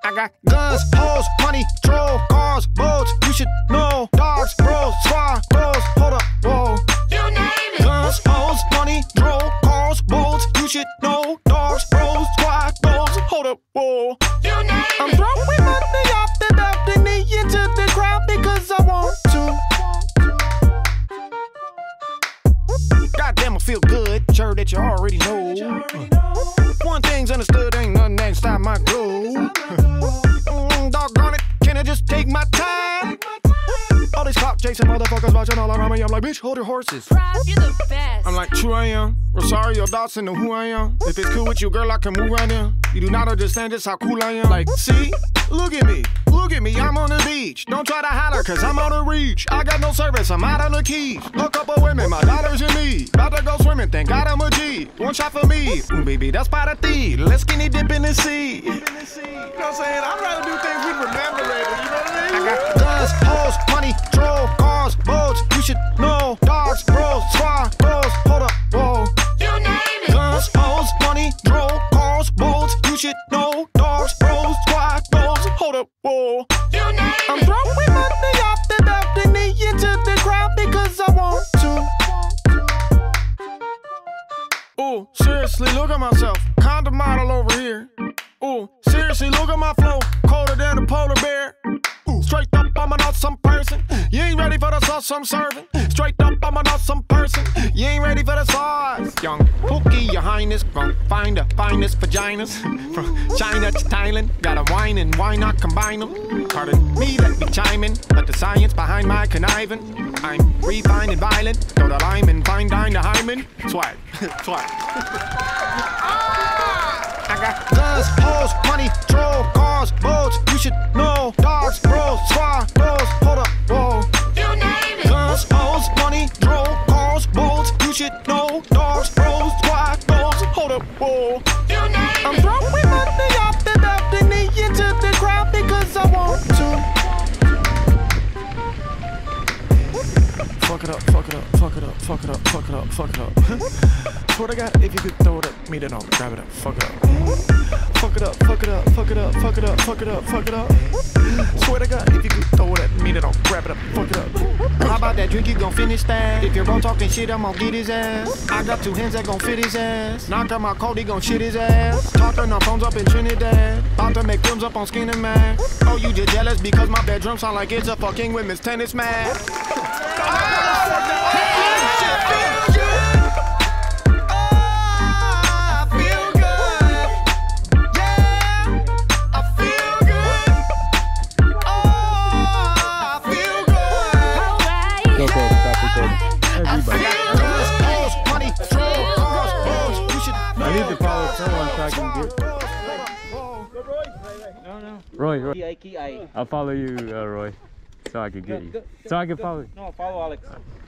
I got guns, hoes, money, troll, cars, boats. You should know. Dogs, bros, squad, bros. Hold up, whoa. You name it. Guns, hoes, money, troll, cars, boats. You should know. Dogs, bros, squad, bros. Hold up, whoa. You name it. I'm throwing money off the balcony into the crowd because I want to. Goddamn, I feel good. Sure that you already know. One thing's understood, ain't nothing that can stop my glow. Doggone it, can I just take my time? All these clock chasing motherfuckers watching all around me. I'm like, bitch, hold your horses. Rob, you're the best. I'm like, true I am. Rosario Dawson know who I am. If it's cool with you, girl, I can move right in. You do not understand just how cool I am. Like, see? Look at me. Look at me, I'm on the beach. Don't try to holler, cause I'm out of reach. I got no service, I'm out on the keys. A couple women, my daughters and me. About to go swimming, thank God I'm a G. One shot for me. Baby, that's part of the. Let's skinny dip in the sea. You know what I'm saying? I'd rather do things we remember later, you know what I mean? I got guns, hoes, money, troll, cars, boats. You should know. Dogs, bros, squad, bros. Hold up, whoa. You name it. Guns, hoes, money, troll, cars, boats. You should know. Dogs, bros, squad, bros. Hold up, whoa. You name it. I'm throwing money off the balcony into the crowd because I want to. Ooh, seriously, look at myself. Condom model over here. Ooh, seriously, look at my flow. Colder than a polar bear. Ooh, straight up, I'm an awesome person. You ain't ready for the sauce I'm serving. Straight up, I'm an awesome person. You ain't ready for the sauce. Young Pookie, your highness, gon' find the finest vaginas. From China to Thailand, gotta wine and why not combine them? Pardon me, let me chime in, but the science behind my conniving. I'm refined and violent, go to lime and fine dine the hymen. Swag, swag. I got guns, hoes, money, troll, cars, boats. You should know. Dogs, bros, squad, bros. Hold up, whoa. You name it. Guns, hoes, money, troll, cars, boats. You should know. Dogs, bros, squad, bros. Hold up, whoa. You name it. I'm throwing money off the balcony into the crowd because I want to. Fuck it up, fuck it up, fuck it up, fuck it up, fuck it up, fuck it up. Swear to God, if you could throw it at me, then I'll grab it up. Fuck it up. Fuck it up, fuck it up, fuck it up, fuck it up, fuck it up, fuck it up. Swear to God, if you could throw it at me, then I'll grab it up. Fuck it up. How about that drink, you gon' finish that? If you're bro talking shit, I'm gon' get his ass. I got two hands that gon' fit his ass. Knock out my coat, he gon' shit his ass. Talking on phones up in Trinidad. About to make films up on Skin and Mag. Oh, you just jealous because my bedroom sound like it's a fucking women's tennis match. Roy. I'll follow you, Roy, so I can get you. So I can follow you. No, follow Alex.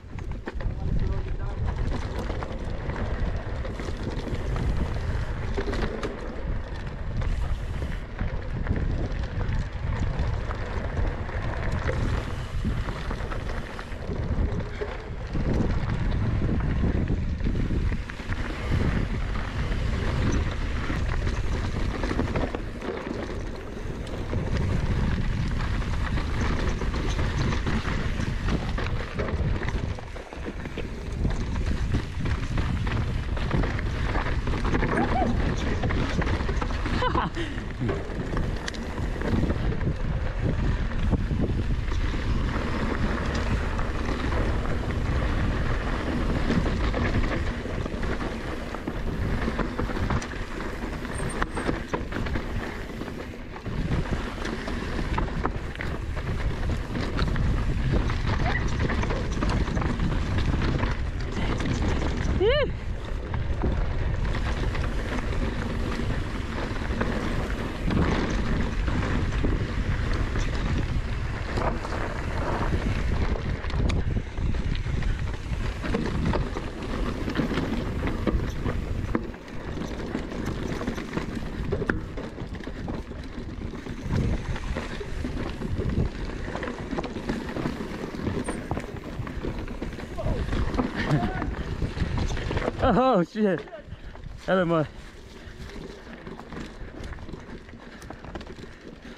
Oh shit! Hello, mud.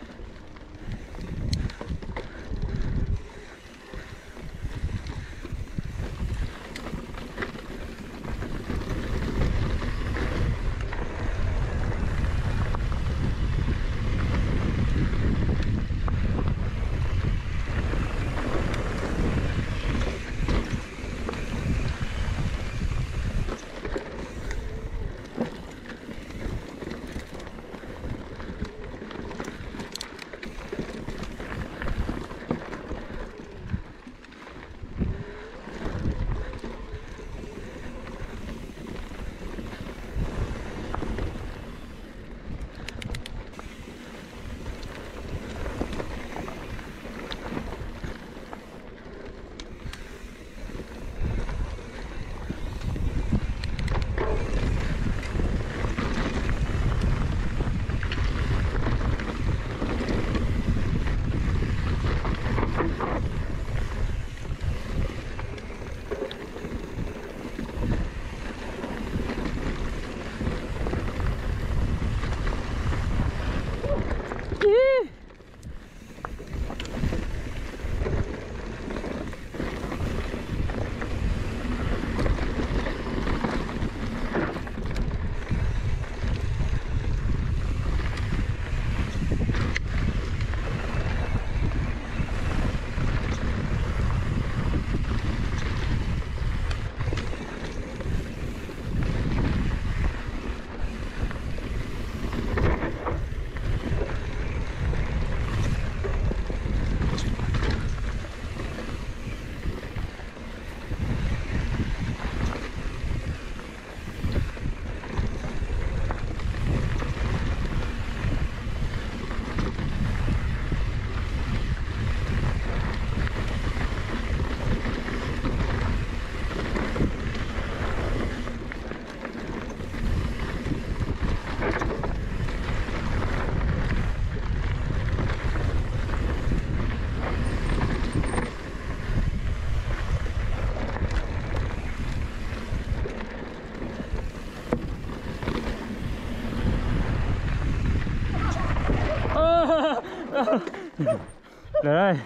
Alright.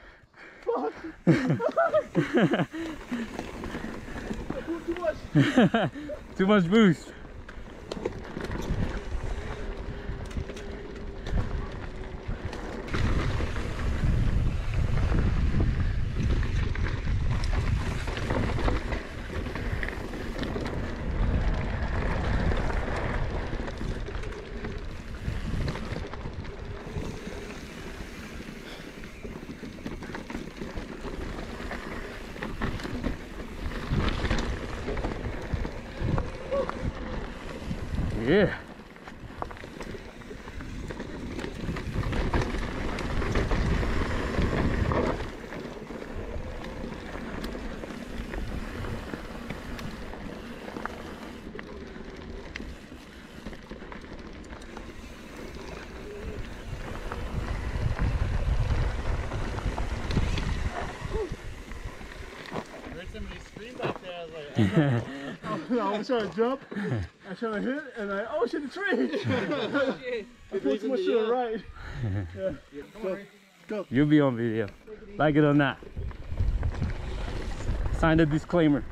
Too much boost. Yeah. Somebody screamed back there. I was like, I was trying to jump, I tried to hit, and oh shit, the tree! I pulled too much to the right. Yeah. Go. You'll be on video. Like it or not. Sign the disclaimer.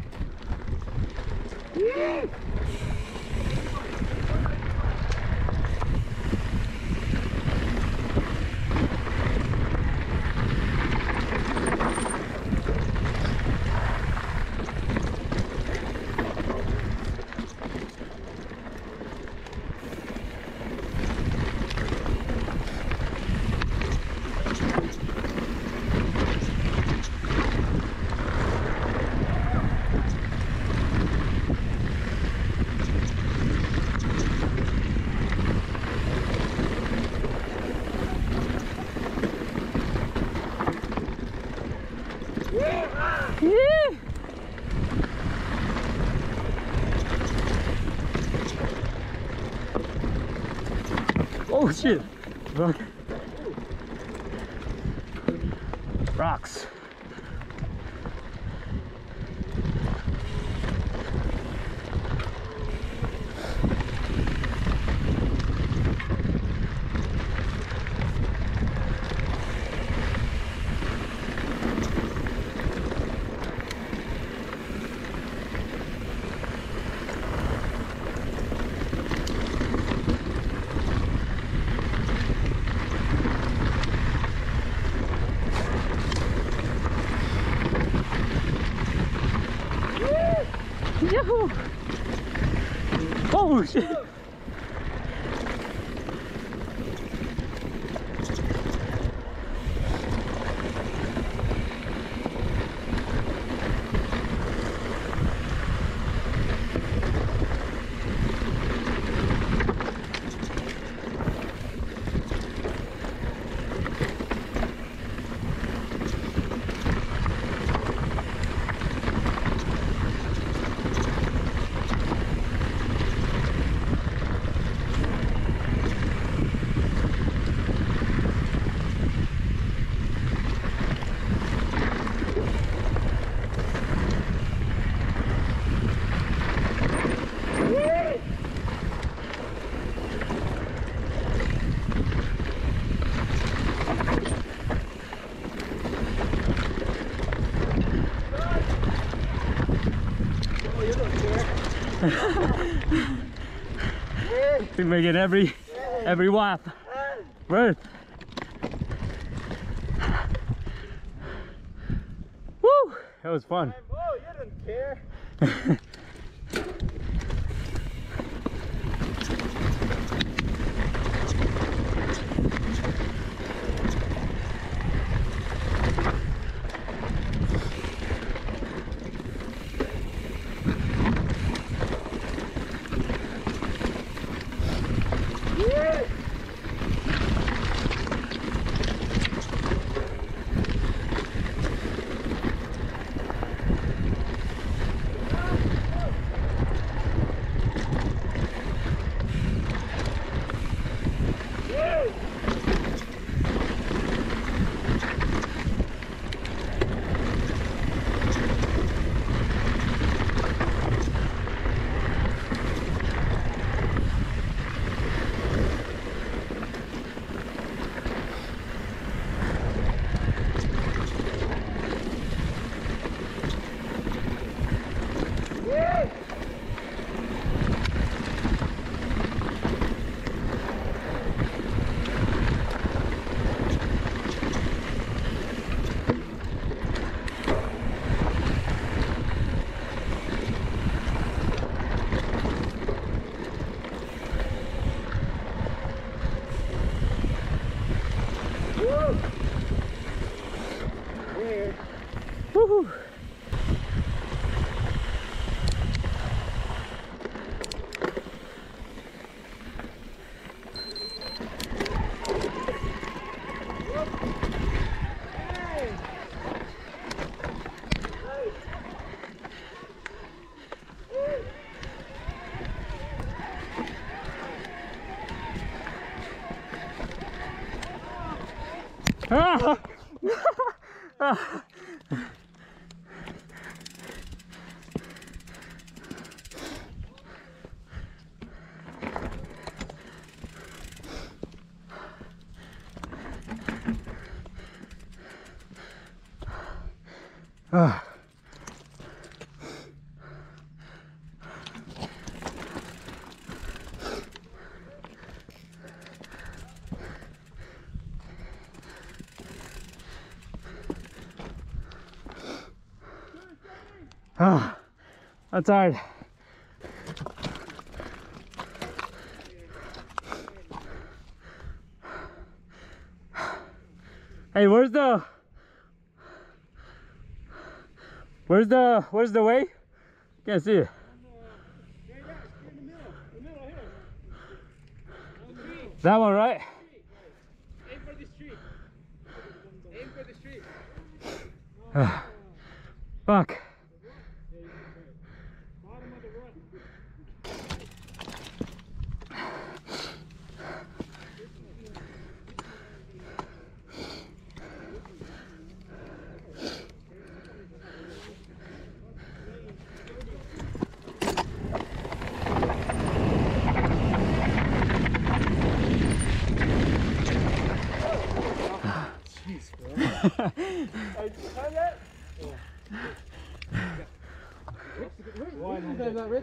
Oh shit! Look. Rocks. Yahoo! Oh shit! We're making every wap worth. Woo! That was fun. Oh, you didn't care. Ah! Ah! Ah. Ah, I'm tired. Hey, where's the way? Can't see it. That one, right? Aim for this tree. Aim for this tree. Fuck. Bottom of the run. Rich?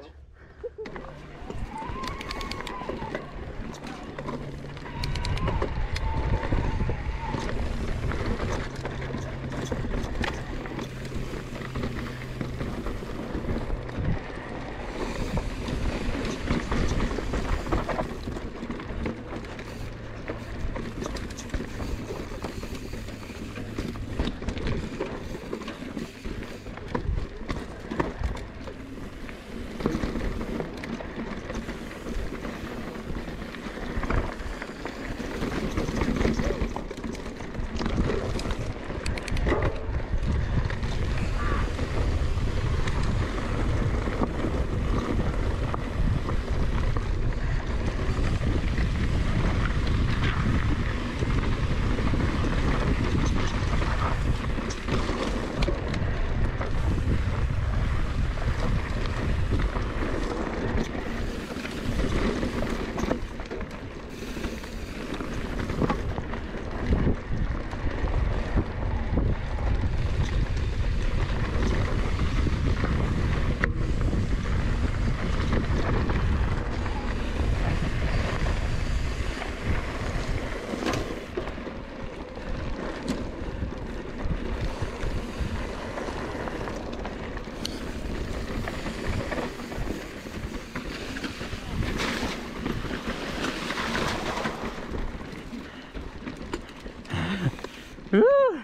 Woo!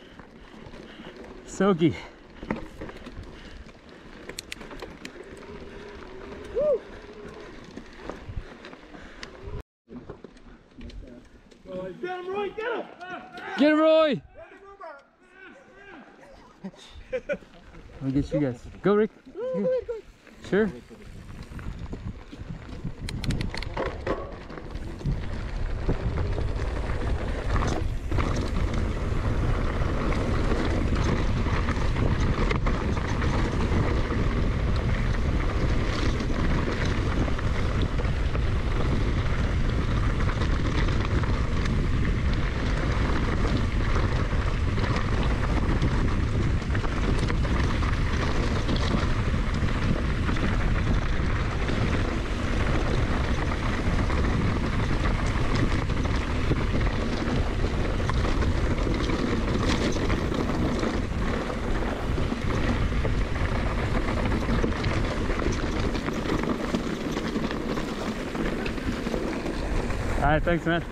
Soaky. Get him, Roy, get him! Get him, Roy! Let me get you guys. Go, Rick. Sure. All right, thanks, man.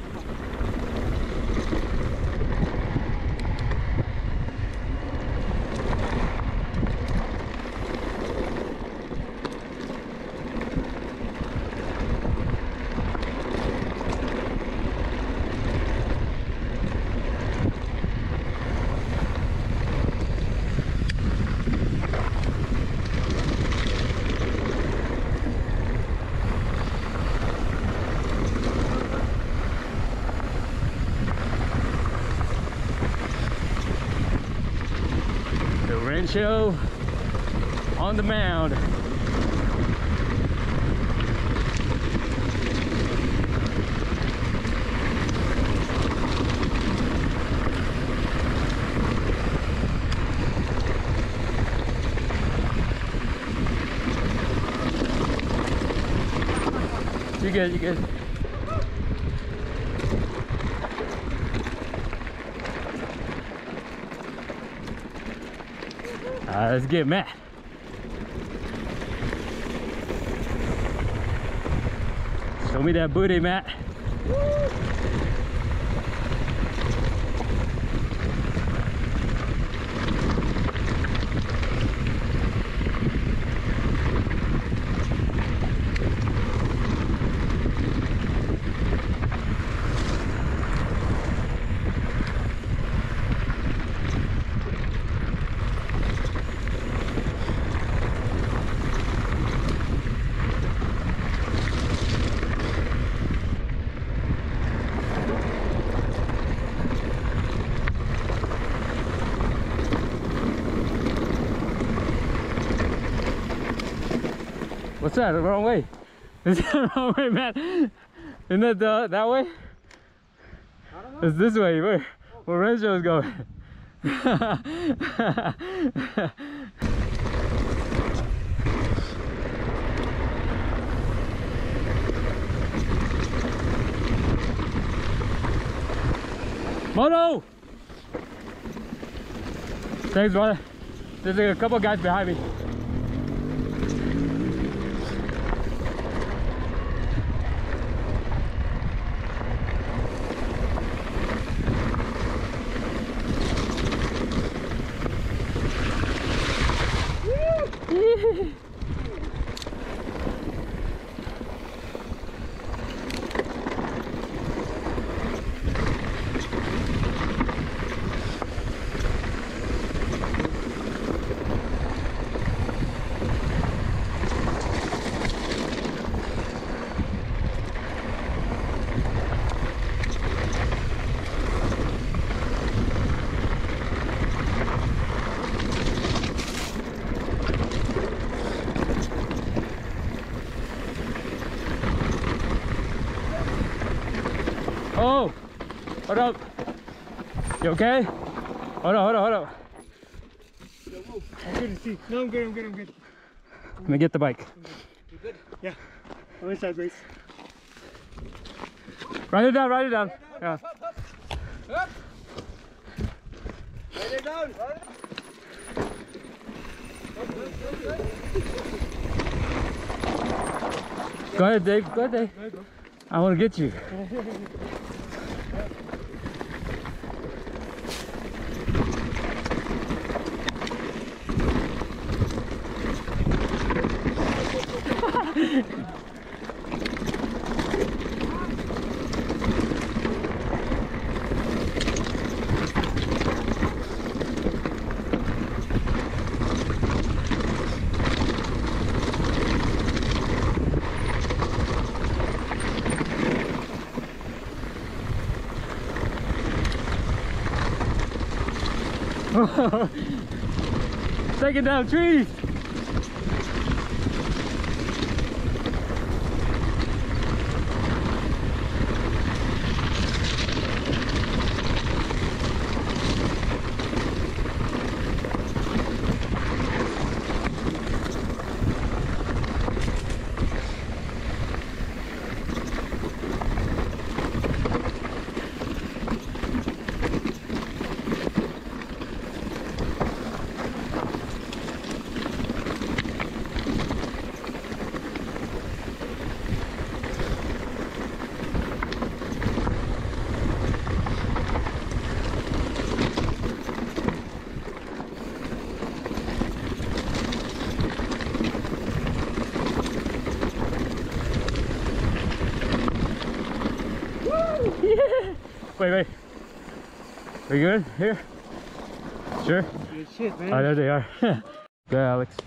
chill on the mound. You good, you good. Let's get Matt. Show me that booty, Matt. What's that? The wrong way? Is that the wrong way, Matt? Isn't that that way? I don't know. It's this way. Where Renzo is going. Mono! Thanks, brother. There's a couple guys behind me. Oh, hold up. You okay? Hold on, hold on, hold on. I'm good to see. No, I'm good, I'm good, I'm good. Let me get the bike. You good? Yeah. I'm inside, Grace. Write it down, write it down. Yeah. Up. Write it down. Go ahead, Dave. Go ahead, Dave. I want to get you. Taking down trees. Wait. We good? Here? Sure? Good shit, man. Oh, there they are. Go, Alex.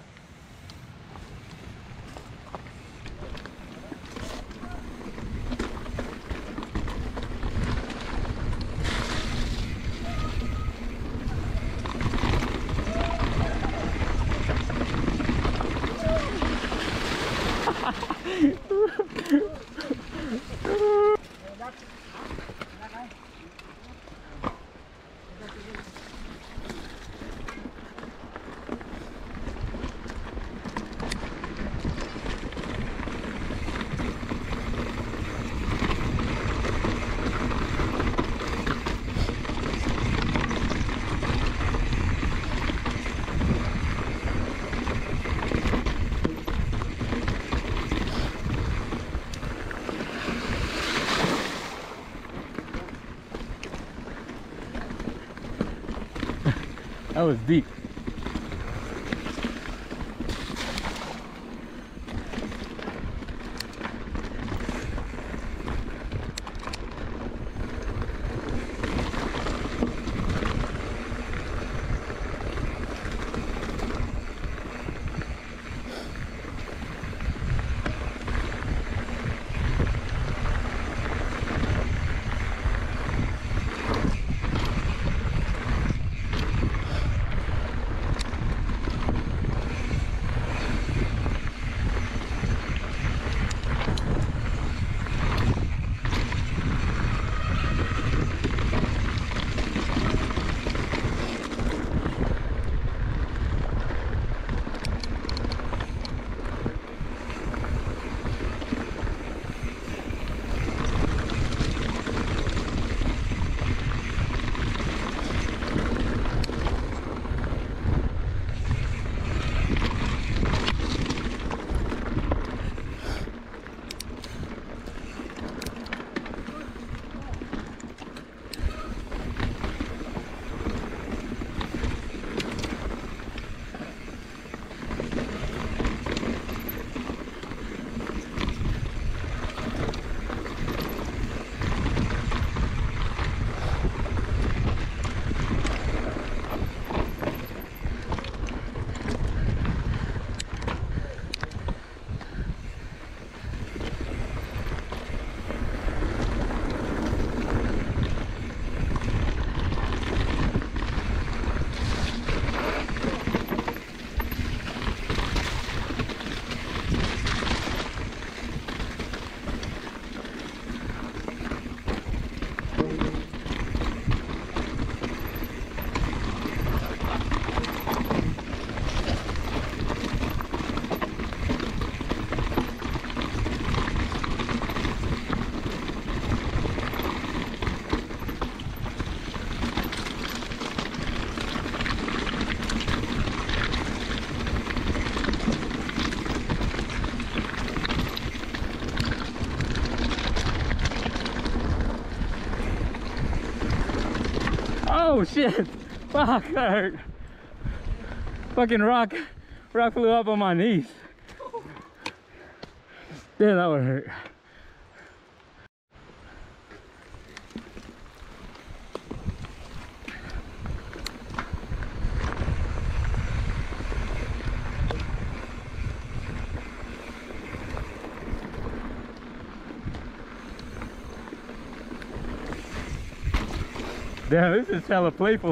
That was deep. Oh shit! Fuck, that hurt. Fucking rock flew up on my knees. Damn, that would hurt. Damn, this is hella playful.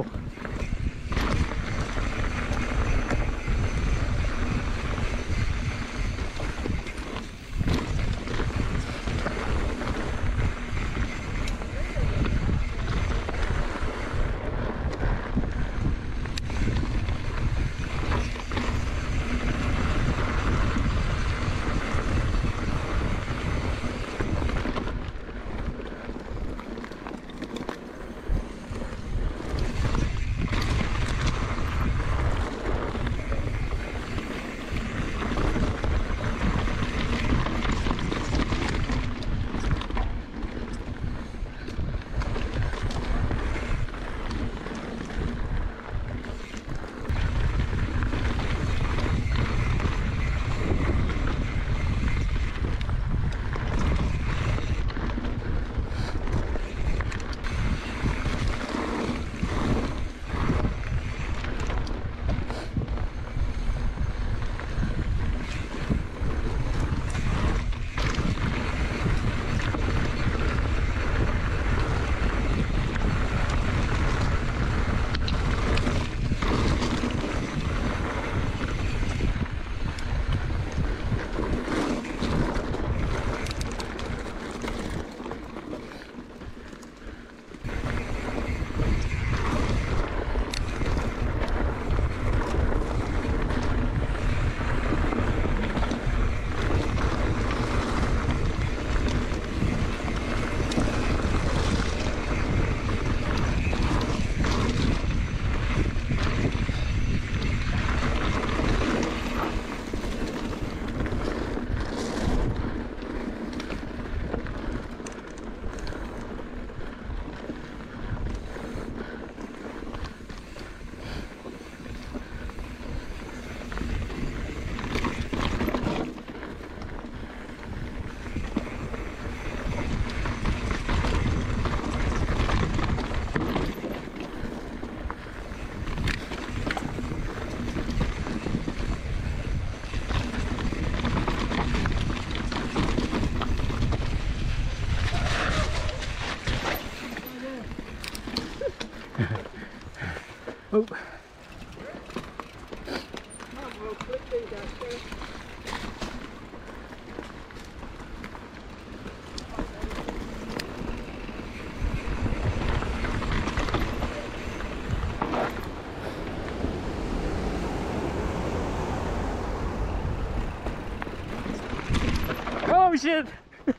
Oh shit!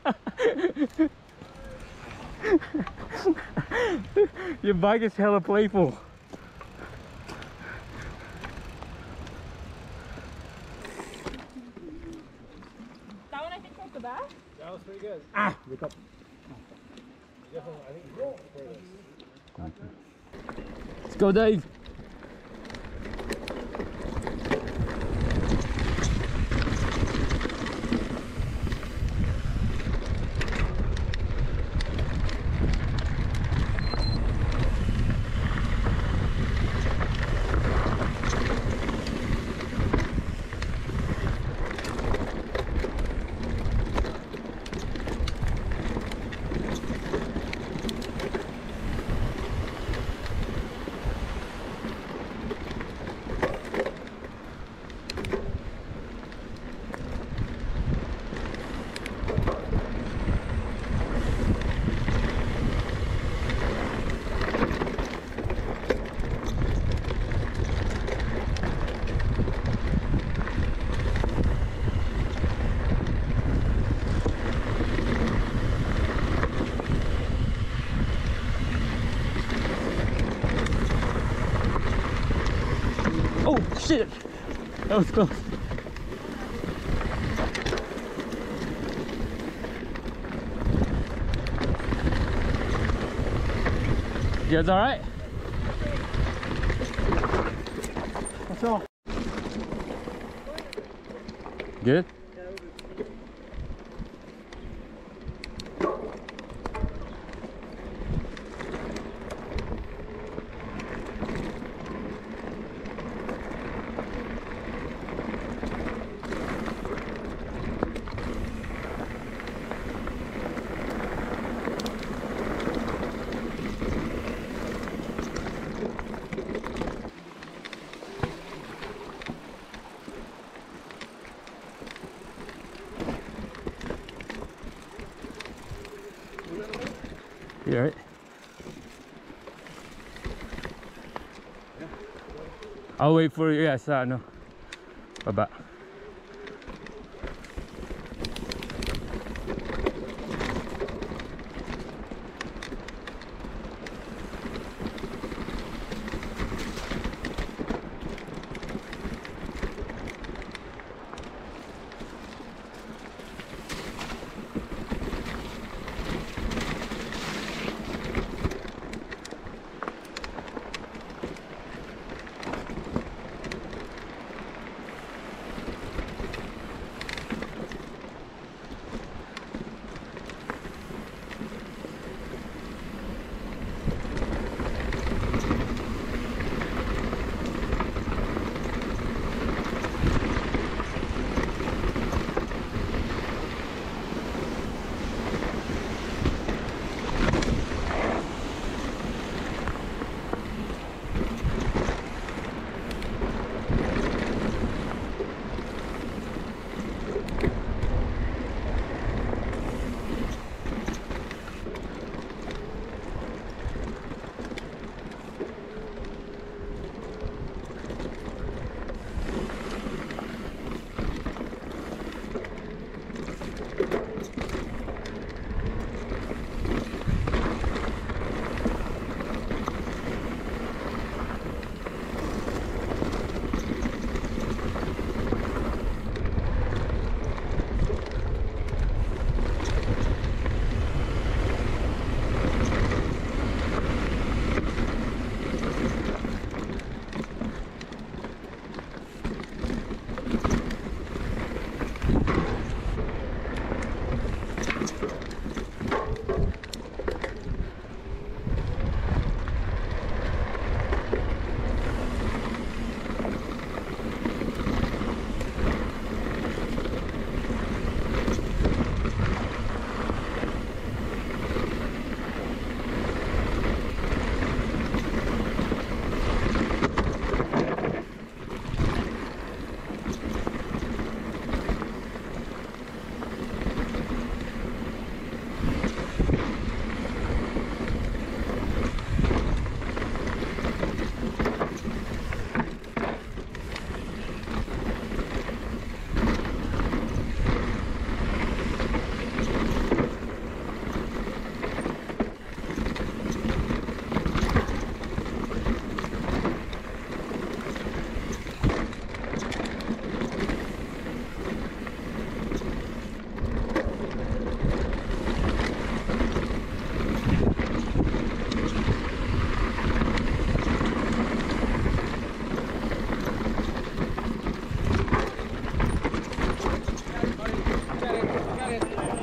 Your bike is hella playful. That one I think was the best. That was pretty good. Look up. Definitely, I think it's for this. Let's go, Dave. Oh shit! That was close. You guys alright? That's all. Good? You alright? I'll wait for you guys. No. Bye bye.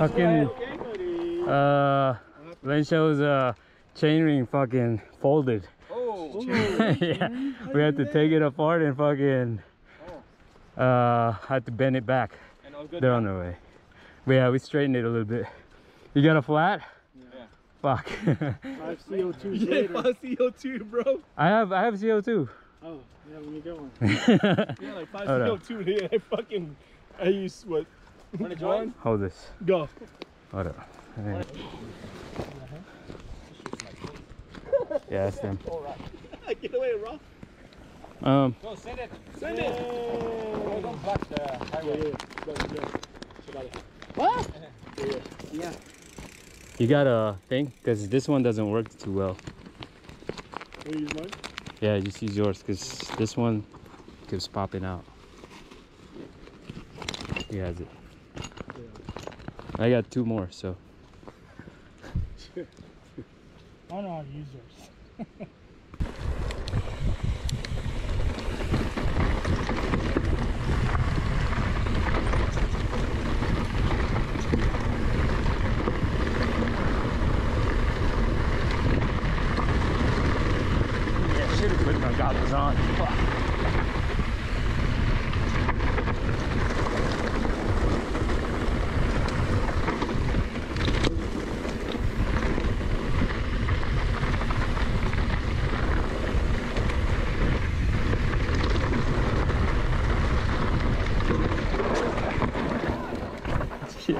Fucking Lenshow's chain ring fucking folded. Oh. Yeah, we had to take it apart and fucking had to bend it back. And all good. They're on their way. But yeah, we straightened it a little bit. You got a flat? Yeah. Fuck. 5 CO2 Yeah, later. 5 CO2, bro. I have CO2. Oh, yeah, let me get one. Yeah, like 5 Hold up. CO2. Yeah, I use what? Hold this. Go. Hold up. Yeah, that's them. Get away, Rob. Um, Go, send it. Send it. Oh, don't block the highway. What? you got a thing? Because this one doesn't work too well. Can you use mine? Yeah, just use yours because this one keeps popping out. He has it. I got 2 more, so. I don't know how to use yours. Yeah, should have put my goggles on. Fuck. Shit.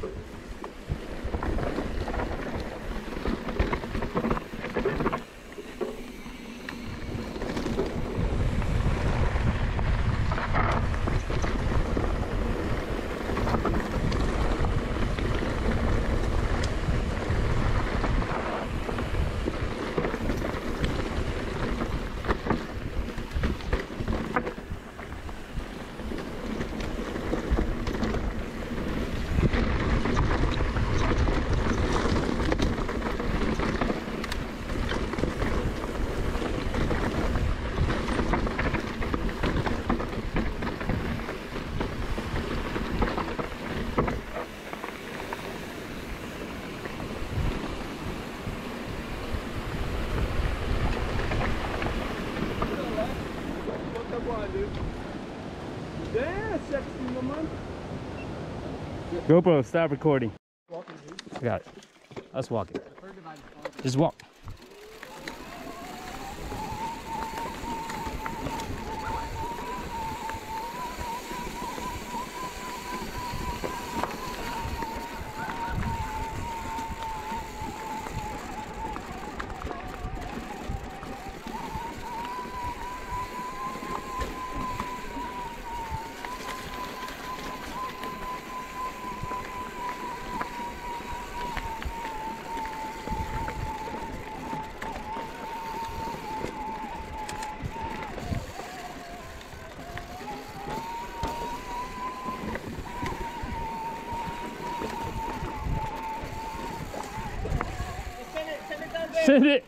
GoPro, stop recording. I got it. Let's walk it. Just walk. Send it.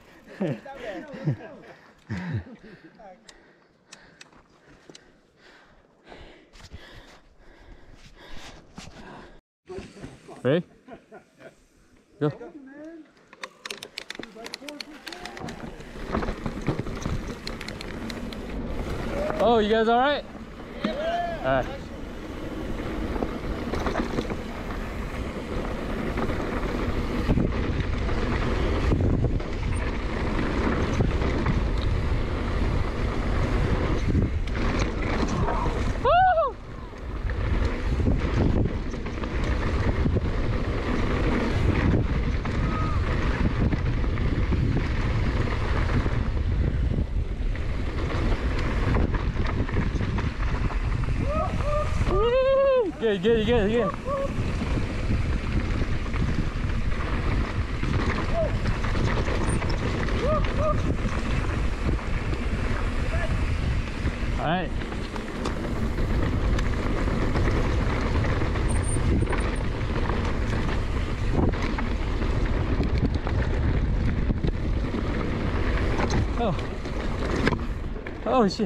Ready? Go. Oh, you guys all right? Yeah. All right. Good. All right. Oh shit.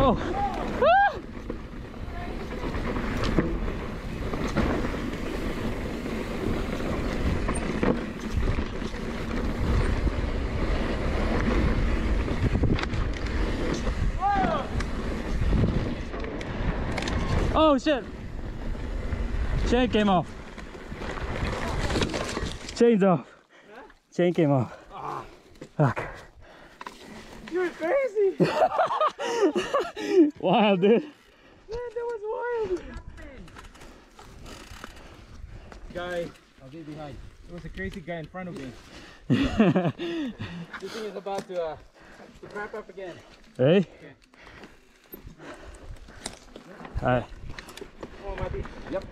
Oh. Ah! Oh shit! Chain came off. Chain's off. Huh? Chain came off. Oh. Fuck. You're crazy! Wild, dude. Man, that was wild! Guy, I'll be behind. There was a crazy guy in front of me. This thing is about to wrap up again. Ready? Okay. Alright. Oh, Mati. Yep.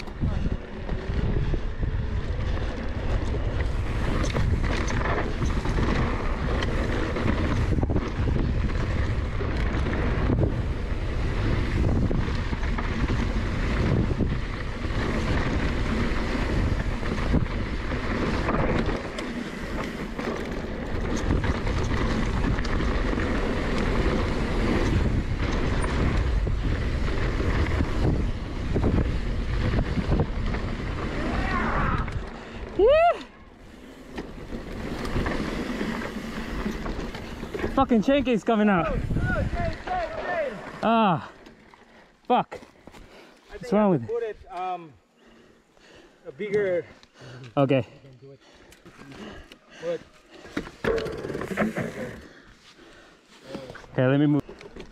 Fucking chain cake's coming out. Ah, fuck. What's wrong with it? Put it a bigger. Okay. Put. Okay, let me move.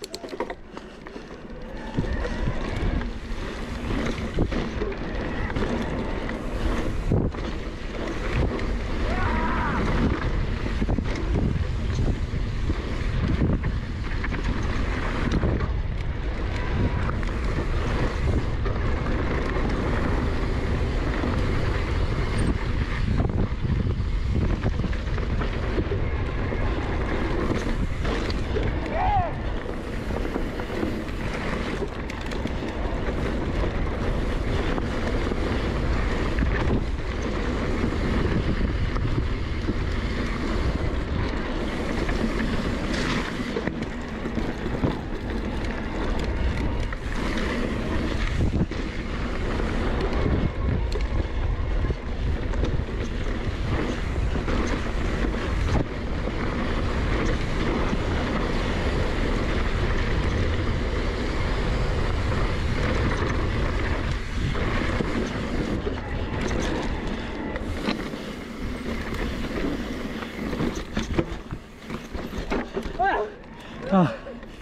Oh.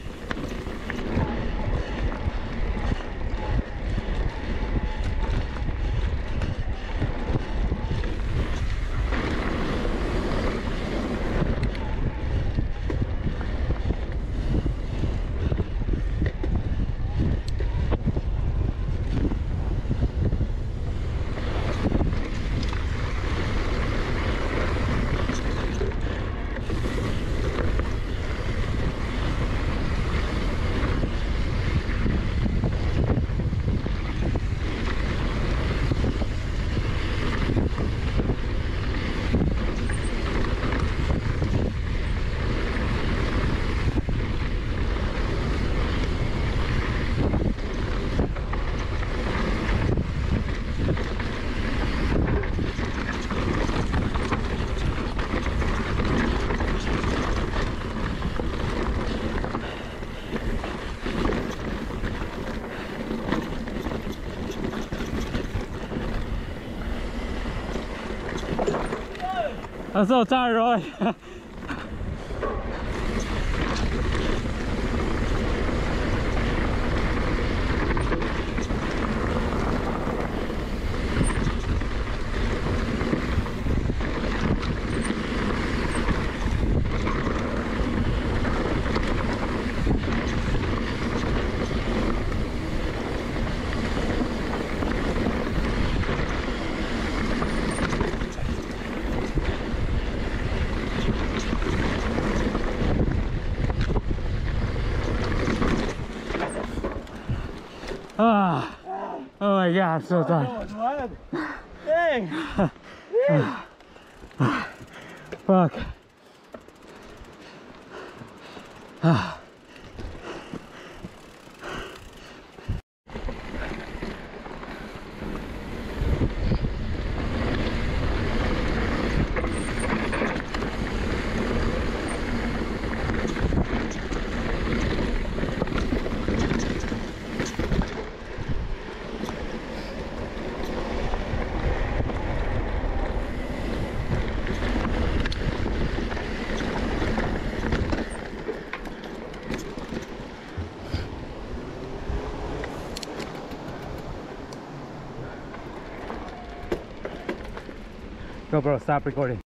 I'm so tired, Roy. Ah, oh my God, I'm so tired. Dang! Fuck. GoPro, stop recording.